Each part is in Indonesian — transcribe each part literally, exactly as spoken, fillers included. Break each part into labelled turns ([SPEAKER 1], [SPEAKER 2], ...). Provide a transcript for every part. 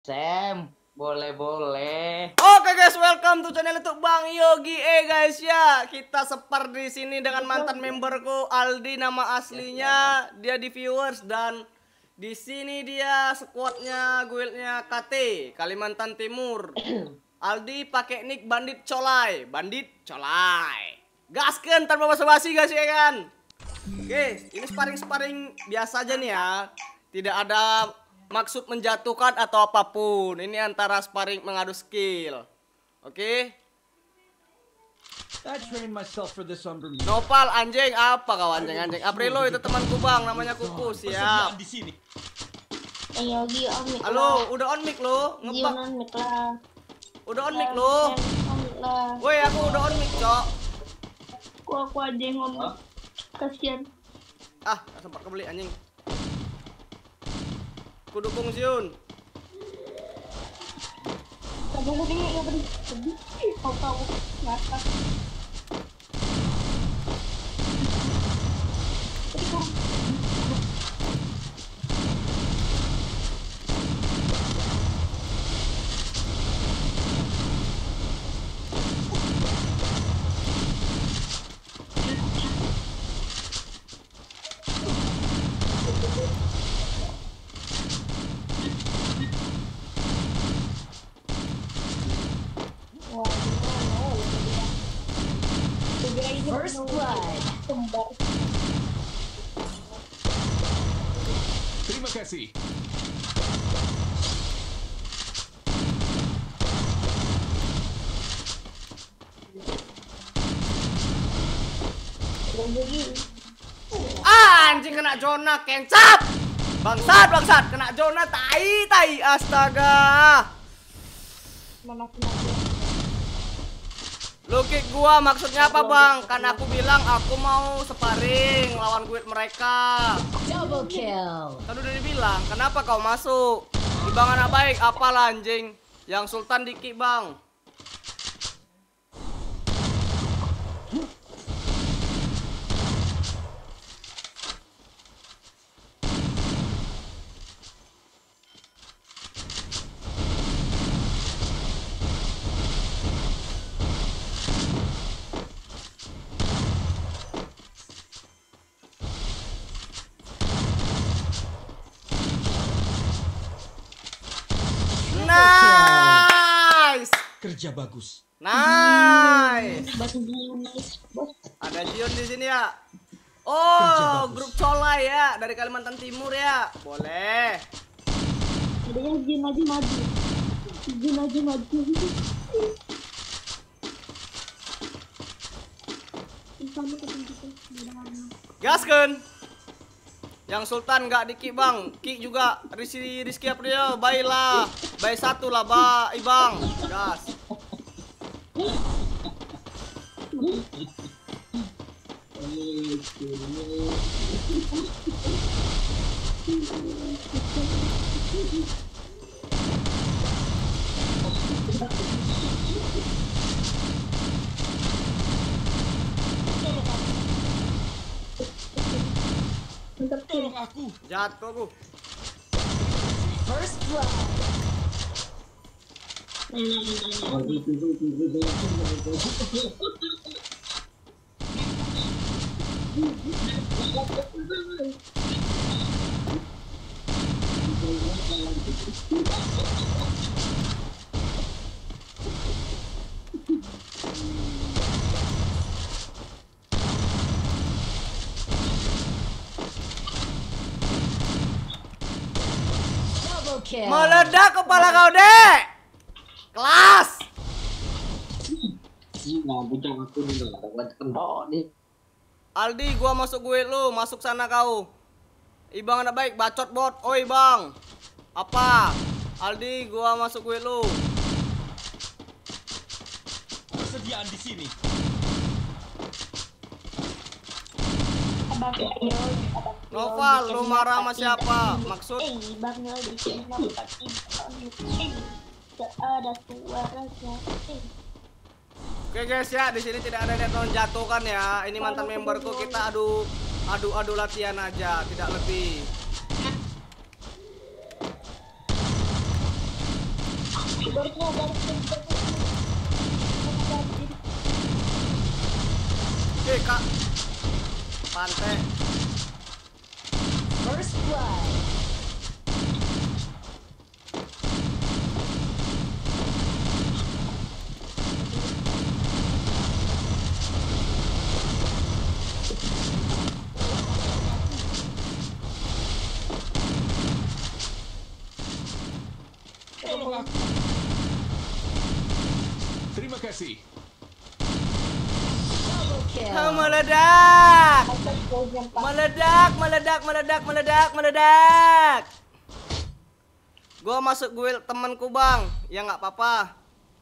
[SPEAKER 1] Sam, boleh-boleh.
[SPEAKER 2] Oke guys, welcome to channel YouTube Bang Yogi. Eh guys ya, kita separ di sini dengan mantan memberku Aldi, nama aslinya dia di viewers, dan di sini dia squadnya guildnya K T Kalimantan Timur. Aldi pakai nick Bandit Colai, Bandit Colai. Gaskeun tanpa basa-basi guys ya kan. Oke, ini sparring-sparring biasa aja nih ya. Tidak ada maksud menjatuhkan atau apapun. Ini antara sparring mengadu skill. Oke. Nopal anjing apa kau anjing-anjing? Aprilo itu temanku Bang, namanya Kuku, siap.
[SPEAKER 3] Eh Yogi on mic.
[SPEAKER 2] Halo, udah on mic lo? Ngebak.
[SPEAKER 3] on mic lah.
[SPEAKER 2] Udah on mic lo?
[SPEAKER 3] On mic lah.
[SPEAKER 2] Woi, aku udah on mic, Cok.
[SPEAKER 3] Aku aku aja yang ngomong. Kasian.
[SPEAKER 2] Ah, gak sempat kebeli anjing. Ku dukung Zion.
[SPEAKER 3] Kamu mau tinggal ya beri. Sedih. Kau kau ngakak.
[SPEAKER 4] First blood.
[SPEAKER 5] Terima kasih.
[SPEAKER 2] Ah, anjing kena zona kencap. Bangsat, bangsat, kena zona tai, tai, astaga.
[SPEAKER 3] Mana sih?
[SPEAKER 2] Lu kick gua maksudnya apa Bang? Kan aku bilang aku mau sparring lawan guild mereka.
[SPEAKER 4] Double kill.
[SPEAKER 2] Kan udah dibilang, kenapa kau masuk? Di Bang anak baik, apalah anjing. Yang Sultan di kick Bang. Nice.
[SPEAKER 5] Kerja bagus.
[SPEAKER 2] Nice.
[SPEAKER 3] Batu nice, bos.
[SPEAKER 2] Ada Jion di sini ya. Oh, grup Colai ya, dari Kalimantan Timur ya. Boleh.
[SPEAKER 3] Ada yang jin maju maju. Jin maju maju. Kamu ketinggian.
[SPEAKER 2] Gaskeun. Yang Sultan nggak di kick Bang, kick juga Rizky Rizky April, baiklah, baik satu lah ba, Ibang, gas.
[SPEAKER 5] Tolong aku.
[SPEAKER 2] Jatuh aku.
[SPEAKER 4] First blood. Double kill.
[SPEAKER 2] Meledak kepala kau dek. Kelas. Aldi, gua masuk gue lu, masuk sana kau. Ibang anak baik, bacot bot. Oi Bang. Apa? Aldi, gua masuk gue lu.
[SPEAKER 5] Persediaan di sini.
[SPEAKER 3] Abang Yogi.
[SPEAKER 2] Noval, lu marah sama siapa? Maksud?
[SPEAKER 3] Eh, Bang Yogi sini pasti ada suaranya. Eh.
[SPEAKER 2] Oke guys ya, di sini tidak ada niat menjatuhkan ya. Ini mantan memberku, kita adu adu adu latihan aja, tidak lebih.
[SPEAKER 3] Baru baru
[SPEAKER 2] Eh kak, pantai.
[SPEAKER 4] First blood.
[SPEAKER 5] Tolong aku. Terima kasih.
[SPEAKER 4] Double kill.
[SPEAKER 2] Ah, meledak,
[SPEAKER 3] atas program Pak.
[SPEAKER 2] meledak, meledak, meledak, meledak, meledak. Gua masuk guild temanku bang, ya nggak apa-apa.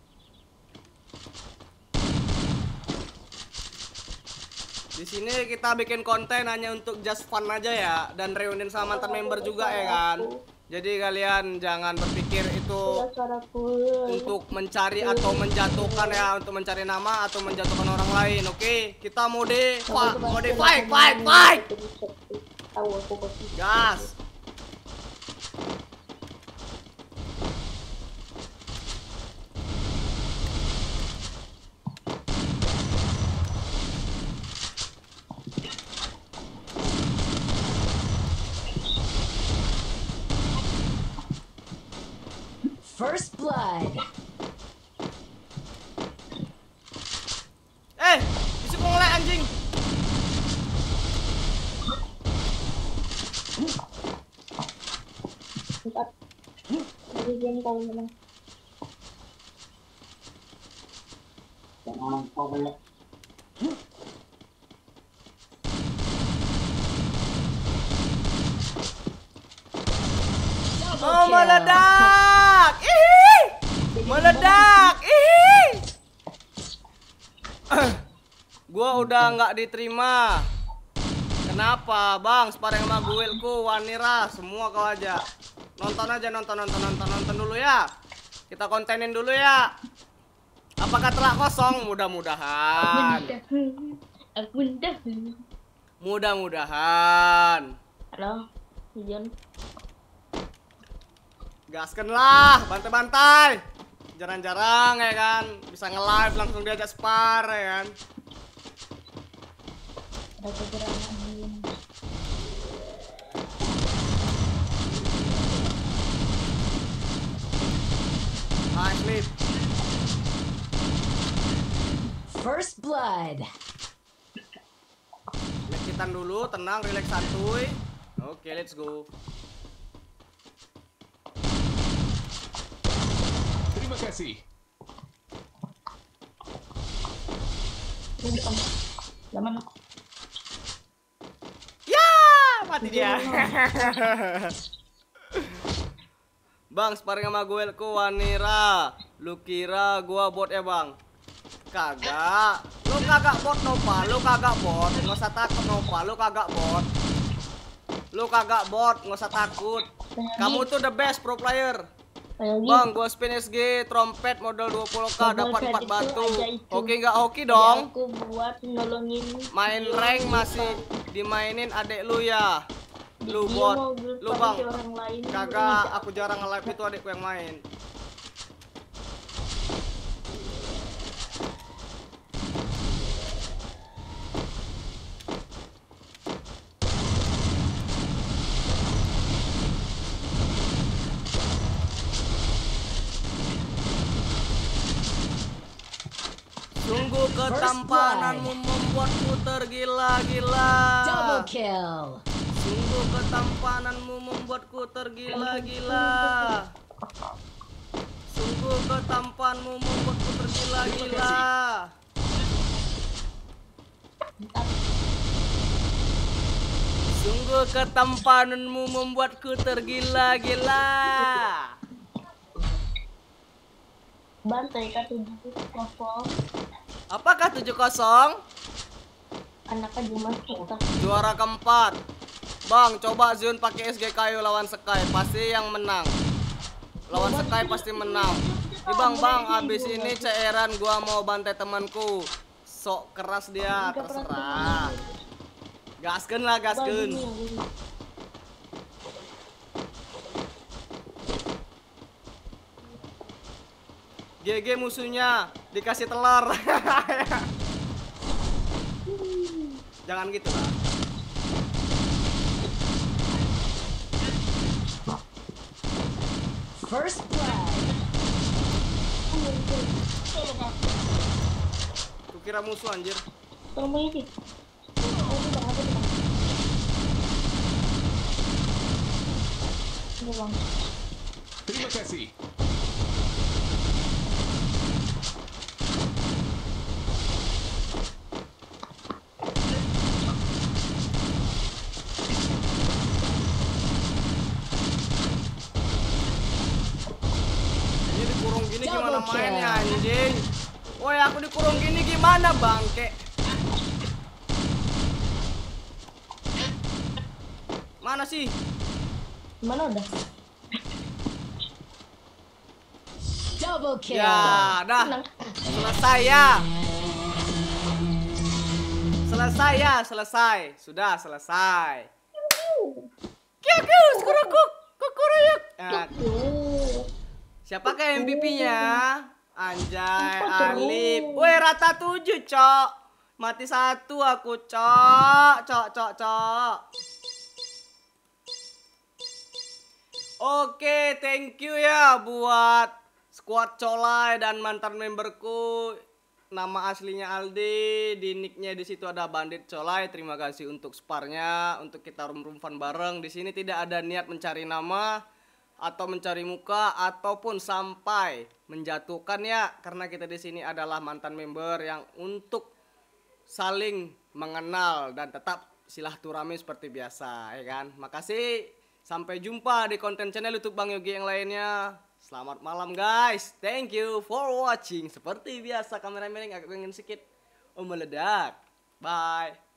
[SPEAKER 2] Di sini kita bikin konten hanya untuk just fun aja ya, dan reunian sama mantan member juga ya kan. Jadi kalian jangan berpikir itu
[SPEAKER 3] Sudah suaraku.
[SPEAKER 2] untuk mencari atau menjatuhkan ya, untuk mencari nama atau menjatuhkan orang lain. Oke, kita mode fa- mode fight, fight, fight.
[SPEAKER 3] Tahu aku pasti.
[SPEAKER 2] Gas.
[SPEAKER 4] First blood.
[SPEAKER 2] Eh, isi pengelek anjing.
[SPEAKER 3] Empat. Jadi dia tahu memang. Jangan kau banyak.
[SPEAKER 4] Double
[SPEAKER 2] Oh,
[SPEAKER 4] kill.
[SPEAKER 2] meledak. Ih. Meledak. Ih. Gua udah nggak diterima. Kenapa, Bang? Sparring sama guildku, Wanira, semua kau aja. Nonton aja, nonton, nonton, nonton, nonton dulu ya. Kita kontenin dulu ya. Apakah telah kosong? Mudah-mudahan.
[SPEAKER 3] Aku dah.
[SPEAKER 2] Mudah-mudahan.
[SPEAKER 3] Halo, Jan.
[SPEAKER 2] Gaskan lah, bantai-bantai. Jarang-jarang ya kan, bisa nge-live langsung diajak spar ya kan.
[SPEAKER 3] Ada kegerangan belum?
[SPEAKER 2] Nice lead.
[SPEAKER 4] First blood.
[SPEAKER 2] Lekitan dulu, tenang, relax santuy. Oke, let's go.
[SPEAKER 5] Terima kasih.
[SPEAKER 3] Ini depan. Zaman.
[SPEAKER 2] Ya, mati dia. Bang, sparring sama guildku Wanira. Lu kira gua bot ya, Bang? Kagak. Lu kagak bot Nova, lu kagak bot. Nggak usah takut Nova, lu kagak bot. Lu kagak bot, nggak usah takut. Kamu tuh the best pro player.
[SPEAKER 3] Lagi.
[SPEAKER 2] Bang, gua spin S G trompet modal dua puluh k dapat empat
[SPEAKER 3] Itu
[SPEAKER 2] batu.
[SPEAKER 3] aja itu.
[SPEAKER 2] Oke nggak hoki
[SPEAKER 3] Jadi
[SPEAKER 2] dong?
[SPEAKER 3] Aku buat nolongin.
[SPEAKER 2] Main rank masih dimainin adek lu ya. Lu
[SPEAKER 3] Dia
[SPEAKER 2] bot.
[SPEAKER 3] mau
[SPEAKER 2] Lu
[SPEAKER 3] pakai
[SPEAKER 2] Bang.
[SPEAKER 3] orang lain.
[SPEAKER 2] Kagak, aku jarang nge-live itu adekku yang main. Sungguh ketampananmu membuatku tergila-gila.
[SPEAKER 4] Double kill.
[SPEAKER 2] Sungguh ketampananmu membuatku tergila-gila. Sungguh ketampanmu membuatku tergila-gila. Sungguh ketampananmu membuatku tergila-gila.
[SPEAKER 3] Bantai kata tujuh kosong.
[SPEAKER 2] Apakah tujuh kosong?
[SPEAKER 3] Anak aja mas kita.
[SPEAKER 2] Juara keempat. Bang, coba Zion pakai S G kayu lawan Sky, pasti yang menang. Lawan Sky pasti menang. Ih bang, bang, abis ini cairan gua mau bantai temanku. Sok keras dia, terserah. Gaskeun lah, gaskeun. G G musuhnya dikasih telur. Jangan gitu lah.
[SPEAKER 4] First blood.
[SPEAKER 5] Tolong aku.
[SPEAKER 2] Kukira musuh anjir.
[SPEAKER 3] Tolong Bang Yogi. Aku bang, aku bang. Ini bang.
[SPEAKER 5] Terima kasih.
[SPEAKER 2] Ini dikurung gini gimana
[SPEAKER 4] Double
[SPEAKER 2] mainnya
[SPEAKER 4] kill.
[SPEAKER 2] anjing? Woi, aku dikurung gini gimana bangke? Mana sih?
[SPEAKER 3] Gimana udah?
[SPEAKER 4] Double kill.
[SPEAKER 2] Ya, dah.
[SPEAKER 3] Tenang.
[SPEAKER 2] Selesai ya. Selesai ya, selesai. Sudah selesai. Kiu kiu, skurukuk, kukuruyuk. Nah,
[SPEAKER 3] Tuh.
[SPEAKER 2] siapakah M V P-nya? Anjay,
[SPEAKER 3] Empat dong.
[SPEAKER 2] Alip. Woi, rata tujuh, Cok. Mati satu aku, Cok. Cok, Cok, Cok. Oke, thank you ya buat squad Colai dan mantan memberku. Nama aslinya Aldi, di nicknya di situ ada Bandit Colai. Terima kasih untuk sparnya, untuk kita rum-rum fun bareng. Di sini tidak ada niat mencari nama atau mencari muka ataupun sampai menjatuhkan ya, karena kita di sini adalah mantan member yang untuk saling mengenal dan tetap silaturahmi seperti biasa, ya kan? Makasih, sampai jumpa di konten channel YouTube Bang Yogi yang lainnya. Selamat malam guys, thank you for watching. Seperti biasa kameramen agak pengen sedikit oh meledak. Bye.